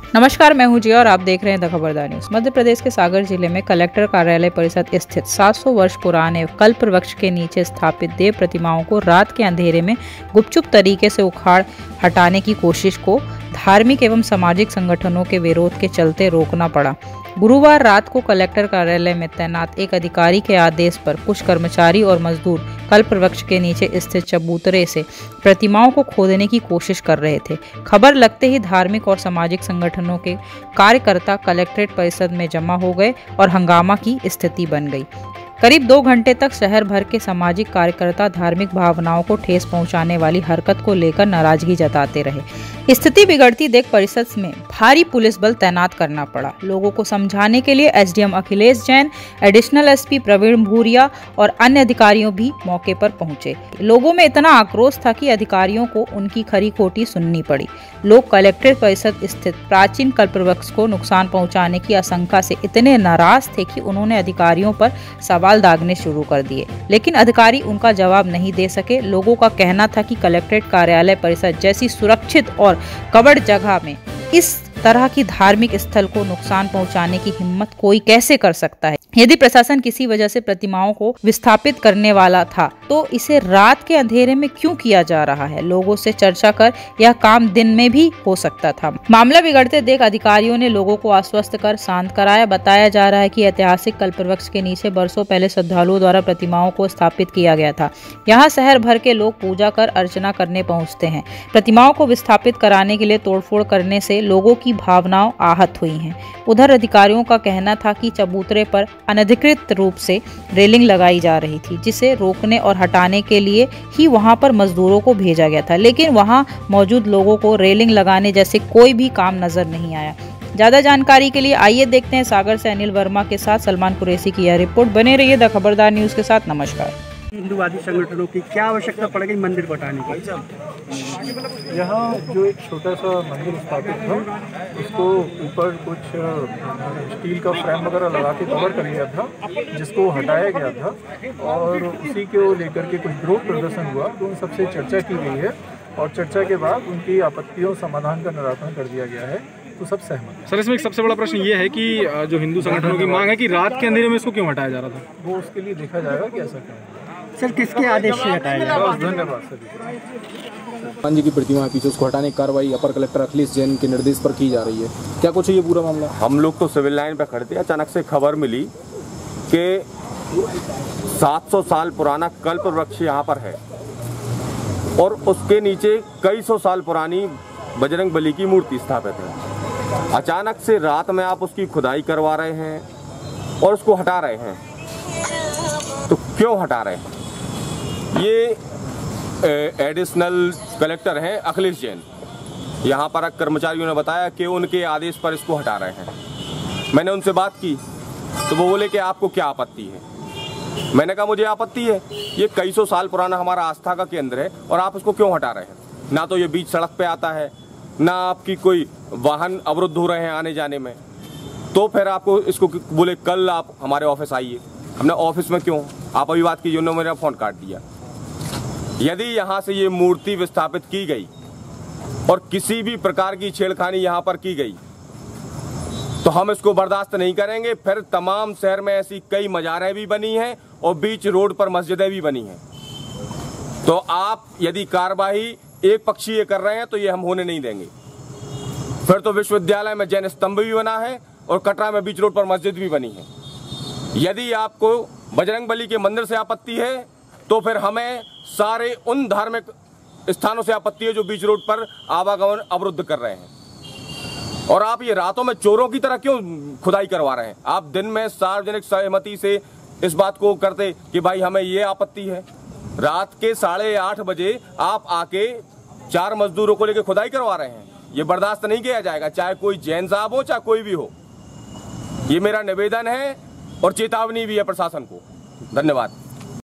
नमस्कार, मैं हूं जिया और आप देख रहे हैं द खबरदार न्यूज। मध्य प्रदेश के सागर जिले में कलेक्टर कार्यालय परिसर स्थित 700 वर्ष पुराने कल्प वृक्ष के नीचे स्थापित देव प्रतिमाओं को रात के अंधेरे में गुपचुप तरीके से उखाड़ हटाने की कोशिश को धार्मिक एवं सामाजिक संगठनों के विरोध के चलते रोकना पड़ा। गुरुवार रात को कलेक्टर कार्यालय में तैनात एक अधिकारी के आदेश पर कुछ कर्मचारी और मजदूर कल्प वृक्ष के नीचे स्थित चबूतरे से प्रतिमाओं को खोदने की कोशिश कर रहे थे। खबर लगते ही धार्मिक और सामाजिक संगठनों के कार्यकर्ता कलेक्ट्रेट परिसर में जमा हो गए और हंगामा की स्थिति बन गई। करीब 2 घंटे तक शहर भर के सामाजिक कार्यकर्ता धार्मिक भावनाओं को ठेस पहुंचाने वाली हरकत को लेकर नाराजगी जताते रहे। स्थिति बिगड़ती देख परिसर में भारी पुलिस बल तैनात करना पड़ा। लोगों को समझाने के लिए SDM Akhilesh Jain, additional SP Praveen Bhuria और अन्य अधिकारियों भी मौके पर पहुंचे। लोगों में इतना आक्रोश था कि अधिकारियों को उनकी खरी खोटी सुननी पड़ी। लोग कलेक्ट्रेट परिसर स्थित प्राचीन कल्पवृक्ष को नुकसान पहुंचाने की आशंका से इतने नाराज थे कि उन्होंने अधिकारियों पर सवाल दागने शुरू कर दिए, लेकिन अधिकारी उनका जवाब नहीं दे सके। लोगों का कहना था कि कलेक्ट्रेट कार्यालय परिसर जैसी सुरक्षित और कवर्ड जगह में इस तरह की धार्मिक स्थल को नुकसान पहुंचाने की हिम्मत कोई कैसे कर सकता है। यदि प्रशासन किसी वजह से प्रतिमाओं को विस्थापित करने वाला था तो इसे रात के अंधेरे में क्यों किया जा रहा है। लोगों से चर्चा कर यह काम दिन में भी हो सकता था। मामला बिगड़ते देख अधिकारियों ने लोगों को आश्वस्त कर शांत कराया। बताया जा रहा है कि ऐतिहासिक कल्पवृक्ष के नीचे बरसों पहले श्रद्धालुओं द्वारा प्रतिमाओं को स्थापित किया गया था। यहाँ शहर भर के लोग पूजा कर अर्चना करने पहुँचते हैं। प्रतिमाओं को विस्थापित कराने के लिए तोड़फोड़ करने से लोगों की भावनाएं आहत हुई हैं। उधर अधिकारियों का कहना था कि चबूतरे पर अनधिकृत रूप से रेलिंग लगाई जा रही थी, जिसे रोकने और हटाने के लिए ही वहां पर मजदूरों को भेजा गया था, लेकिन वहां मौजूद लोगों को रेलिंग लगाने जैसे कोई भी काम नजर नहीं आया। ज्यादा जानकारी के लिए आइए देखते हैं सागर से अनिल वर्मा के साथ सलमान कुरैशी की यह रिपोर्ट। बने रहिए द खबरदार न्यूज के साथ। नमस्कार। हिंदूवादी संगठनों की क्या आवश्यकता पड़ेगी मंदिर बनाने की? यहाँ जो एक छोटा सा मंदिर स्थापित था, उसको ऊपर कुछ स्टील का फ्रेम वगैरह लगा के कवर कर लिया था, जिसको हटाया गया था और उसी को लेकर के कुछ विरोध प्रदर्शन हुआ। तो उन सबसे चर्चा की गई है और चर्चा के बाद उनकी आपत्तियों समाधान का निराकरण कर दिया गया है, तो सब सहमत। सर, इसमें एक सबसे बड़ा प्रश्न ये है कि जो हिंदू संगठनों की मांग है कि रात के अंधेरे में इसको क्यों हटाया जा रहा था, वो उसके लिए देखा जाएगा कि ऐसा क्या सर, किसके आदेश से हटाया जाएगा? धन्यवाद सर। हनुमान जी की प्रतिमा है पीछे, उसको हटाने की कार्रवाई अपर कलेक्टर अखिलेश जैन के निर्देश पर की जा रही है। क्या कुछ है ये पूरा मामला? हम लोग तो सिविल लाइन पे खड़े थे, अचानक से खबर मिली कि 700 साल पुराना कल्प वृक्ष यहाँ पर है और उसके नीचे कई सौ साल पुरानी बजरंग बली की मूर्ति स्थापित है। अचानक से रात में आप उसकी खुदाई करवा रहे हैं और उसको हटा रहे हैं, तो क्यों हटा रहे हैं? ये एडिशनल कलेक्टर हैं अखिलेश जैन। यहाँ पर कर्मचारियों ने बताया कि उनके आदेश पर इसको हटा रहे हैं। मैंने उनसे बात की तो वो बोले कि आपको क्या आपत्ति है। मैंने कहा मुझे आपत्ति है, ये कई सौ साल पुराना हमारा आस्था का केंद्र है और आप इसको क्यों हटा रहे हैं? ना तो ये बीच सड़क पे आता है, ना आपकी कोई वाहन अवरुद्ध हो रहे हैं आने जाने में। तो फिर आपको इसको बोले कल आप हमारे ऑफिस आइए। हमने ऑफिस में क्यों? आप अभी बात कीजिए। उन्होंने मेरा फ़ोन काट दिया। यदि यहाँ से ये मूर्ति विस्थापित की गई और किसी भी प्रकार की छेड़खानी यहाँ पर की गई तो हम इसको बर्दाश्त नहीं करेंगे। फिर तमाम शहर में ऐसी कई मज़ारें भी बनी हैं और बीच रोड पर मस्जिदें भी बनी हैं। तो आप यदि कार्रवाई एक पक्षीय कर रहे हैं तो ये हम होने नहीं देंगे। फिर तो विश्वविद्यालय में जैन स्तंभ भी बना है और कटरा में बीच रोड पर मस्जिद भी बनी है। यदि आपको बजरंग बली के मंदिर से आपत्ति है तो फिर हमें सारे उन धार्मिक स्थानों से आपत्ति है जो बीच रोड पर आवागमन अवरुद्ध कर रहे हैं। और आप ये रातों में चोरों की तरह क्यों खुदाई करवा रहे हैं? आप दिन में सार्वजनिक सहमति से इस बात को करते कि भाई हमें ये आपत्ति है। रात के 8:30 बजे आप आके 4 मजदूरों को लेकर खुदाई करवा रहे हैं। ये बर्दाश्त नहीं किया जाएगा, चाहे कोई जैन साहब हो चाहे कोई भी हो। ये मेरा निवेदन है और चेतावनी भी है प्रशासन को। धन्यवाद।